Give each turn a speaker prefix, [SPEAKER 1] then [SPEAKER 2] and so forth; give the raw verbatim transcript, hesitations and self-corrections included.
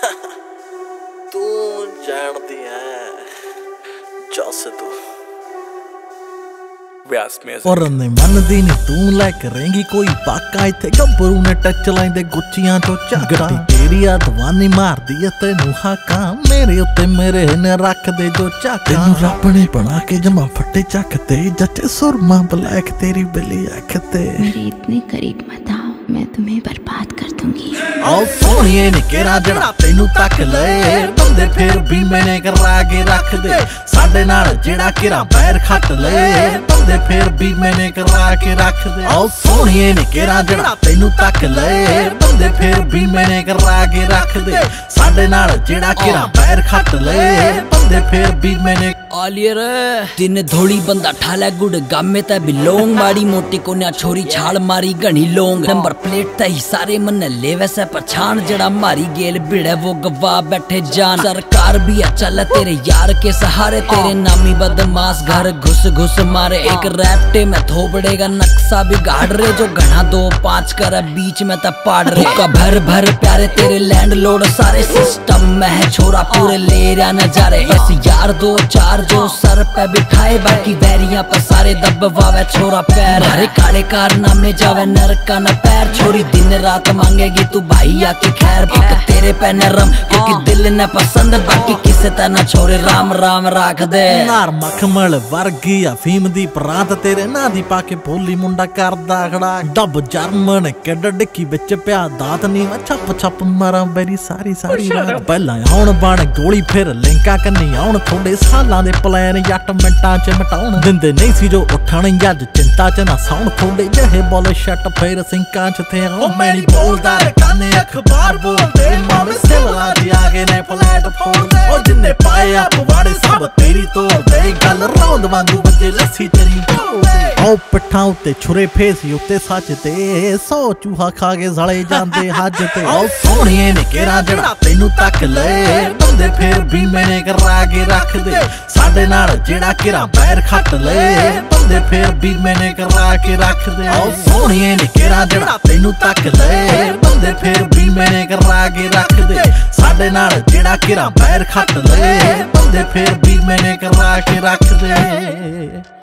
[SPEAKER 1] तू जानती है जस तू
[SPEAKER 2] और मन दी नी तू लैके रहेंगी कोई पाका इत्थे गब्बरू ने टच लाइंदे गुच्चियां चो झाका तेरी आ दवानी मार दी तेनू हाका मेरे उत्ते मेरे ने रख दे जो झाका तेनू रब ने बना के जमा फट्टे चकते जचे सुरमा ब्लैक तेरी बिली अख ते
[SPEAKER 3] मेरे इतने करीब मत आओ मैं तुम्हें बर्बाद कर दूंगी।
[SPEAKER 2] आओ सोनिए ने केरा जड़ा तेनू तक ले बंदे फिर भी मैंने करा के रख दे साडे नाल जेड़ा केरा पैर खट ले बंदे फिर भी मैंने करा के रख दे। आओ सोनिए ने केरा जड़ा तेनू तक ले बंदे फिर भी मैंने करा के रख दे साडे नाल जेड़ा केरा पैर खट ले बंदे फिर भी मैंने
[SPEAKER 4] आलियर दिन धोड़ी बंदा ठाला गुड़ गामे ते बिलोंग माड़ी मोटी कोन्या छोरी छाल मारी घनी लोंग नंबर प्लेट ते ही सारे मन ले वैसे पछाण जड़ा मारी गेल भिड़े वो गवा बैठे जान सरकार भी चल तेरे यार के सहारे तेरे नामी बदमाश घर घुस घुस मारे एक रैप्टे में थोपड़ेगा नक्शा भी गाड़ रहे जो घना दो पांच कर बीच में तब पाड़ रहे का भर भर प्यारे तेरे लैंडलॉर्ड सारे सिस्टम में है छोरा पूरे ले रहा नजारे बस यार दो चार जो सर पे बिठाए बाकी वैरियां पर सारे दबवावे छोरा पैर हरे काले कारनामे जावे नरका न पैर छोरी दिन रात मांगेगी तू भाई आके खैर एक तेरे पे नरम क्योंकि दिल ने पसंद बाकी किसे तना छोरे राम राम राख दे
[SPEAKER 2] नार मखमल वर्गी अफीम दी प्रांत तेरे ना दी पाके भोली मुंडा करदा खड़ा डब जर्मन किड डिक्की विच पिया दात नी छप छप मारा बेरी सारी सारी रात पहला आउण बण गोली फिर लिंका कन्नी आउण थोड़े सालां दे प्लान जट मिंटां च मटाउण दिंदे नहीं सी जो उठण अज चिंता च ना सौण थोड़े जहे बोल शट फिर सिंकां च थे ओ मैं नहीं बोलदा काने अखबार बोलदे मावे सिवला दी आगे ने फ्लैट फोड़दे ओ जिन्ने पाए आ पवाड़े सब तेरी तोड़ दे गल रौंद वांगू बजे लस्सी तेरी ओ पिट्ठां उत्ते छुरे फेस उत्ते सच ते सौ चूहा खा के सड़े जांदे हज ते ओ सोहणिए ने केरा जड़ा तैनू तक ले बंदे फिर भी मैंने करा के रख दे साडे नाल जेड़ा केरा पैर खट ले बंदे फिर भी मैंने करा के रख दे ओ सोहणिए ने केरा जड़ा तैनू तक ले बंदे फिर भी मैंने करा के रख दे साडे नाल जेड़ा केरा पैर खट ले बंदे फिर भी मैंने करा के रख दे।